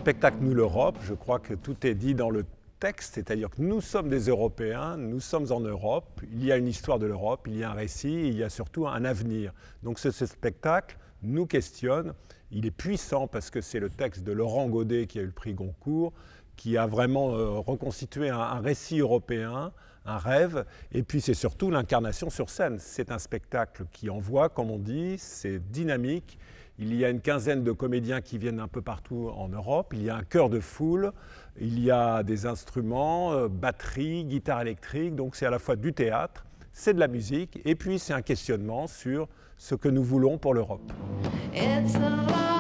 spectacle Nous l'Europe, je crois que tout est dit dans le texte, c'est-à-dire que nous sommes des Européens, nous sommes en Europe, il y a une histoire de l'Europe, il y a un récit, il y a surtout un avenir. Donc ce spectacle nous questionne, il est puissant parce que c'est le texte de Laurent Godet qui a eu le prix Goncourt, qui a vraiment reconstitué un récit européen, un rêve, et puis c'est surtout l'incarnation sur scène. C'est un spectacle qui envoie, comme on dit, c'est dynamique. Il y a une quinzaine de comédiens qui viennent un peu partout en Europe, il y a un chœur de foule, il y a des instruments, batterie, guitare électrique, donc c'est à la fois du théâtre, c'est de la musique, et puis c'est un questionnement sur ce que nous voulons pour l'Europe.